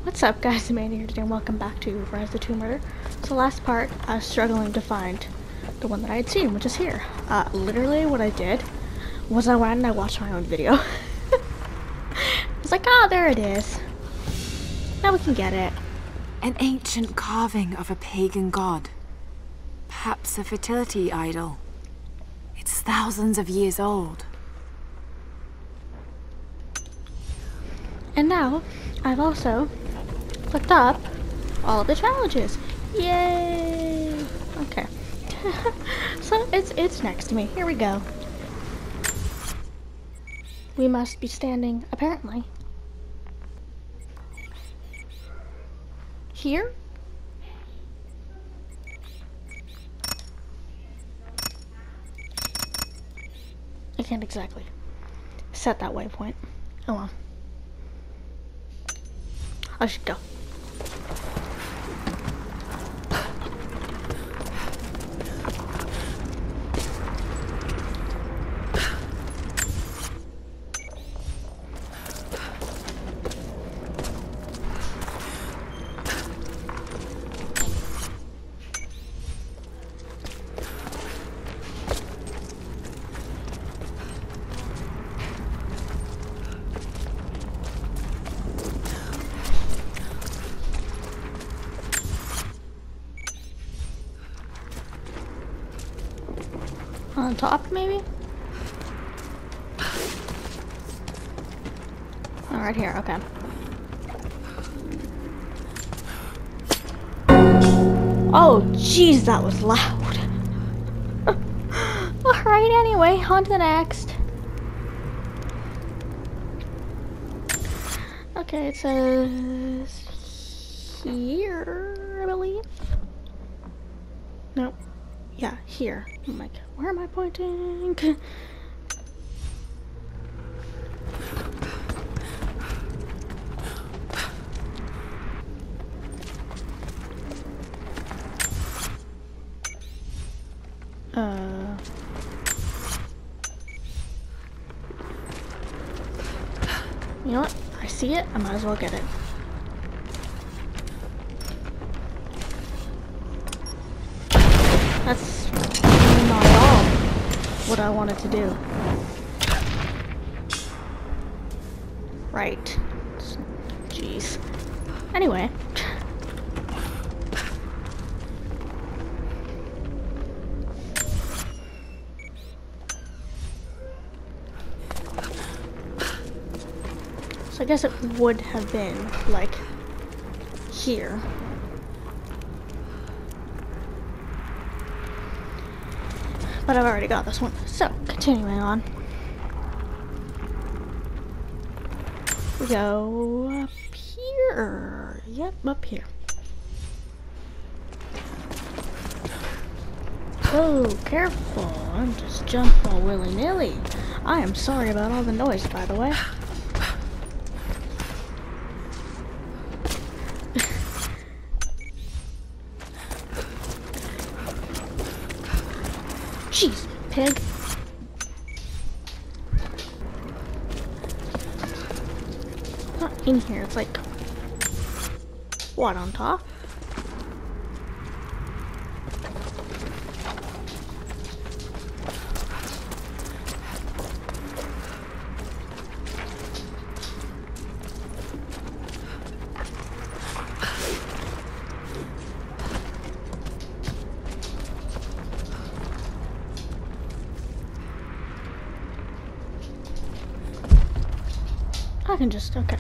What's up guys, Amanda here today and welcome back to Rise of the Tomb Raider. So last part, I was struggling to find the one that I had seen, which is here. Literally what I did was I went and I watched my own video. I was like, oh, there it is. Now we can get it. An ancient carving of a pagan god. Perhaps a fertility idol. It's thousands of years old. And now, I've also looked up all of the challenges. Yay! Okay. So it's next to me. Here we go. We must be standing, apparently, here. I can't exactly set that waypoint. Oh well. I should go. On top, maybe? Oh, right here, okay. Oh, jeez, that was loud. Alright, anyway, on to the next. Okay, it says here, I believe. Nope. Yeah, here. I'm like, where am I pointing? You know what? I see it. I might as well get it. That's not at all what I wanted to do. Right. Jeez. Anyway. So I guess it would have been, like, here. But I've already got this one. So, continuing on. We go up here. Yep, up here. Oh, careful. I'm just jumping all willy-nilly. I am sorry about all the noise, by the way. Jeez, pig. Not in here, it's like, what, on top? I can just, okay.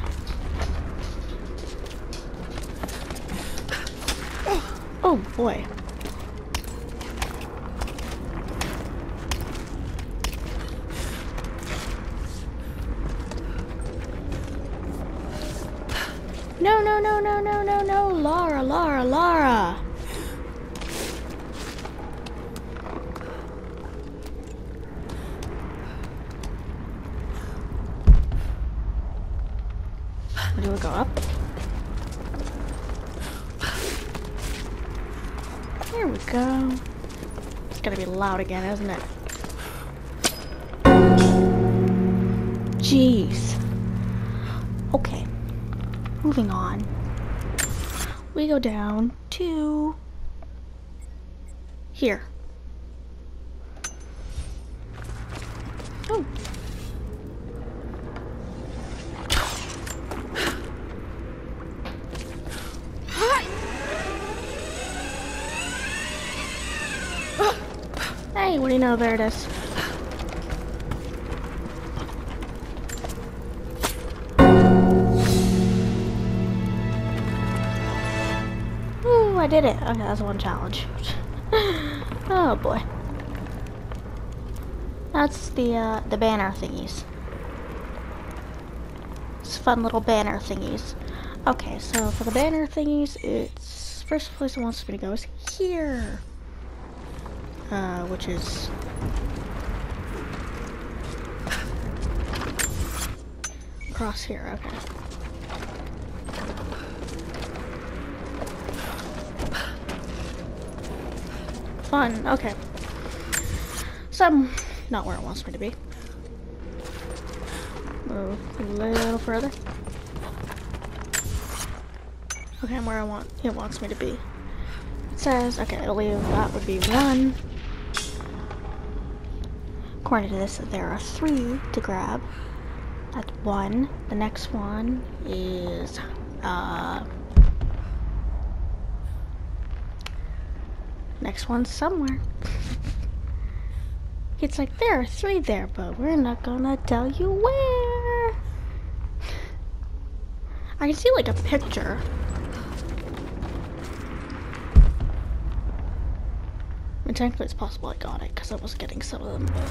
Oh boy. No, no, no, no, no, no, no, Lara, Lara, Lara. Do we go up? There we go. It's gonna be loud again, isn't it? Jeez. Okay. Moving on. we go down to here. Oh. Hey, what do you know? There it is. Ooh, I did it. Okay, that's one challenge. Oh boy. That's the banner thingies. It's fun little banner thingies. Okay, so for the banner thingies, it's first place it wants me to go is here. Which is across here, okay. Fun, okay. So, not where it wants me to be. Move a little further. Okay, I'm where it wants me to be. It says, okay, I believe that would be 1. According to this, there are 3 to grab. That's 1. The next one is, next one's somewhere. It's like, there are 3 there, but we're not gonna tell you where. I can see, like, a picture. And technically it's possible I got it, because I was getting some of them, but...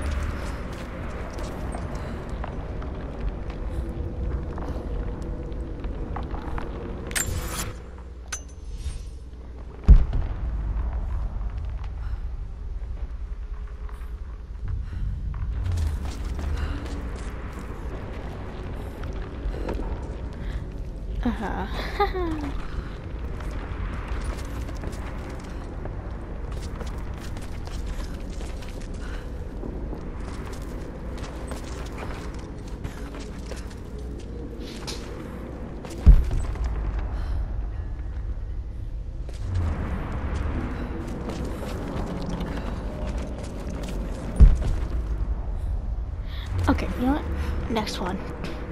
Okay, you know what? Next one.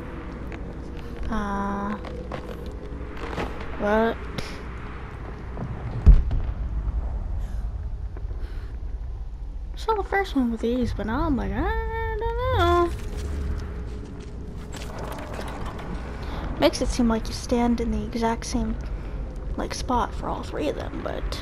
What? Saw the first one with these, but now I'm like, I don't know. Makes it seem like you stand in the exact same, like, spot for all 3 of them, but...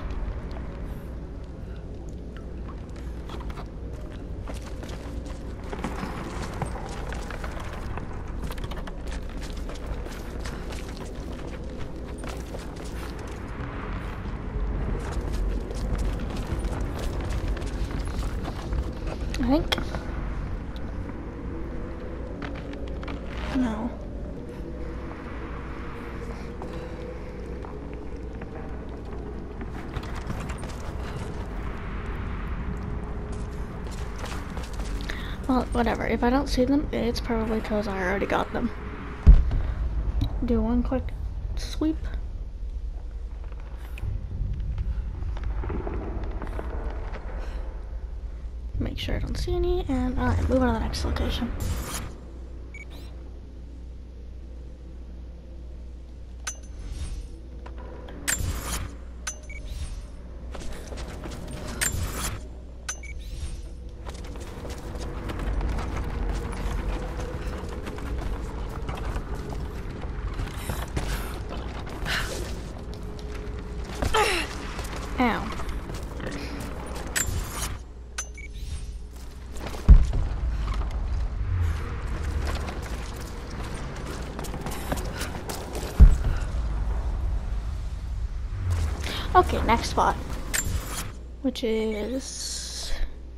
I think. No. Well, whatever. If I don't see them, it's probably because I already got them. Do one quick sweep. Make sure I don't see any, and alright, move on to the next location. Ow. Okay, next spot, which is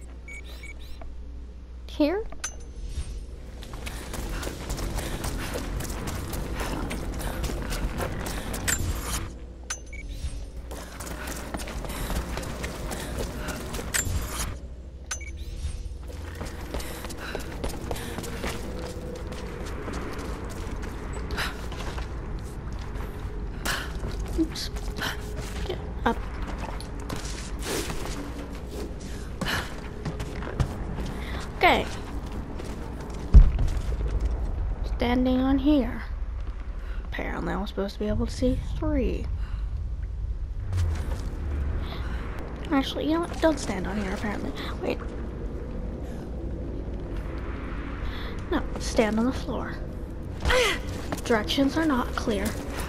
here. Yes. Get up. Okay. Standing on here. Apparently I'm supposed to be able to see 3. Actually, you know what? Don't stand on here, apparently. Wait. No, stand on the floor. Directions are not clear.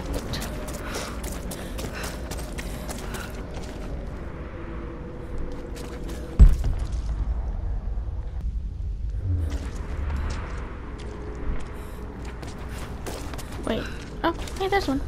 Wait. Oh, hey, there's one.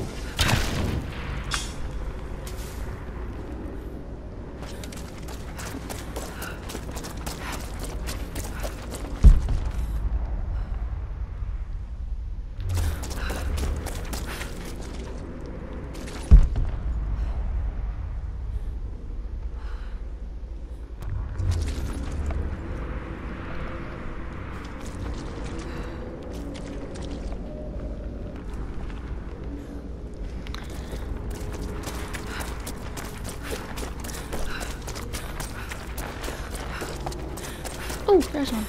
Oh, there's one.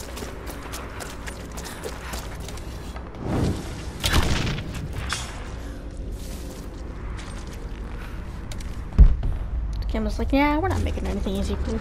The camera's like, yeah, we're not making anything easy for you.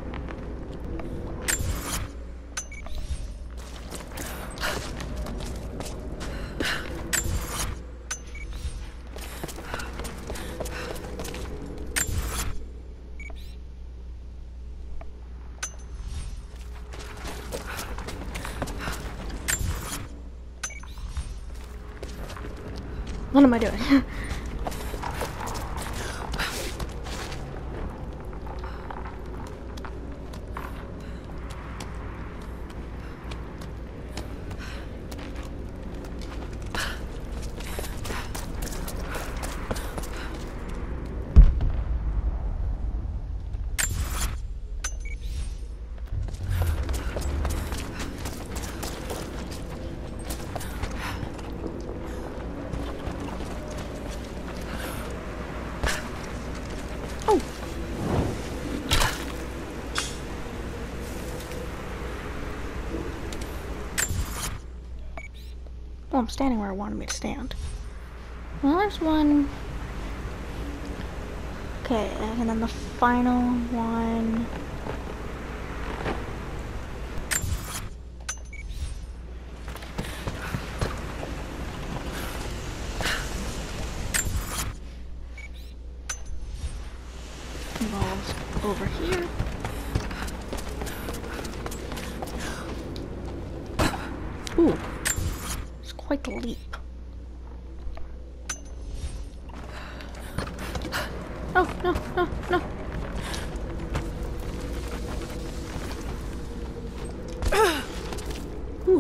What am I doing? Oh! Well, I'm standing where it wanted me to stand. Well, there's one. Okay, and then the final one. Involves over here. Ooh, it's quite the leap. Oh, no, no, no. Ooh.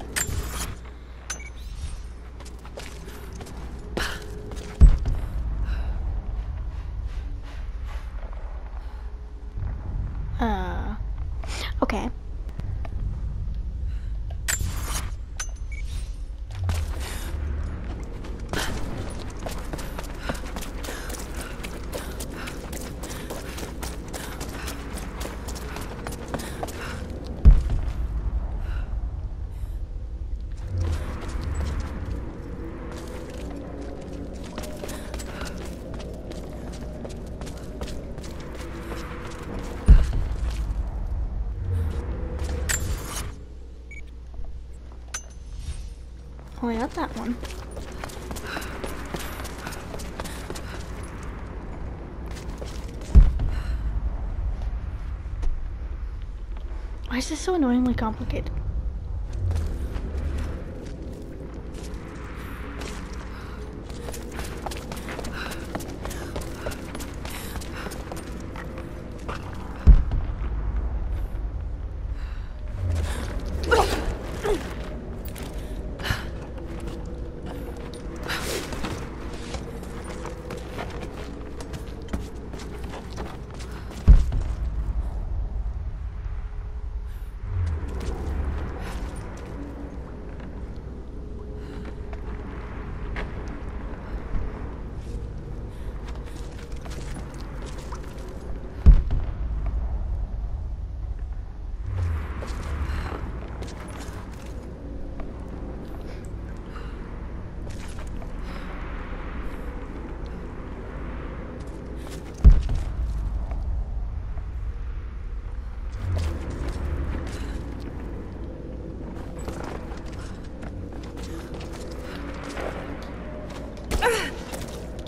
Okay. Oh, I got that one. Why is this so annoyingly complicated?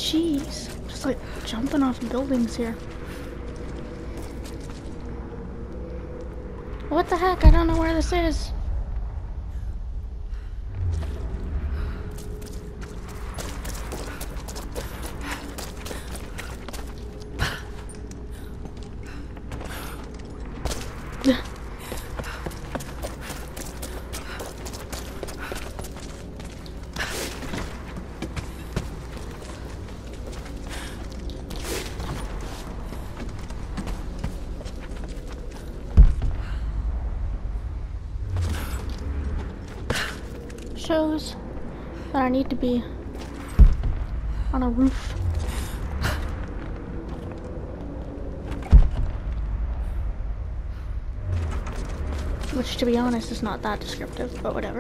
Jeez. Just like jumping off buildings here. What the heck? I don't know where this is. Shows that I need to be on a roof. Which, to be honest, is not that descriptive, but whatever.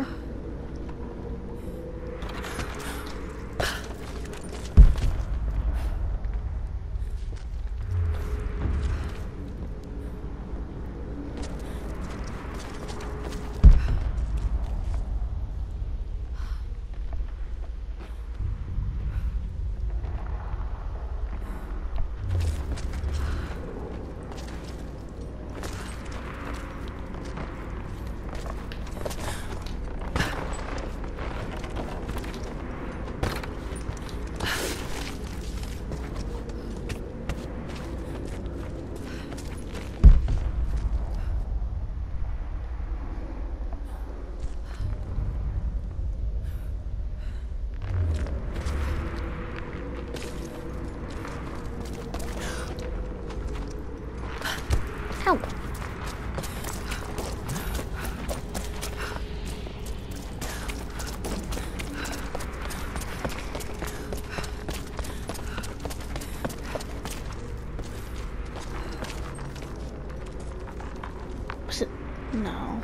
Ow. Was it? No.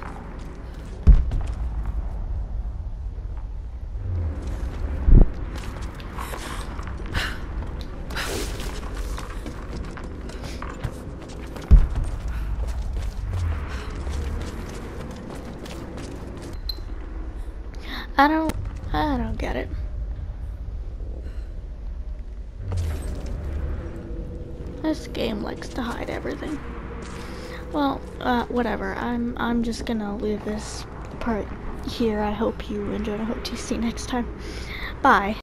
I don't get it. This game likes to hide everything. Well, whatever. I'm just gonna leave this part here. I hope you enjoyed. I hope to see you next time. Bye.